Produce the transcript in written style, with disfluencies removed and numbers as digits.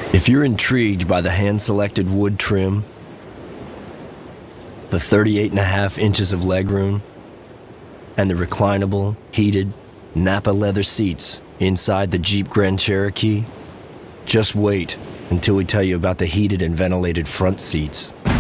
If you're intrigued by the hand-selected wood trim, the 38.5 inches of legroom, and the reclinable, heated, Napa leather seats inside the Jeep Grand Cherokee, just wait until we tell you about the heated and ventilated front seats.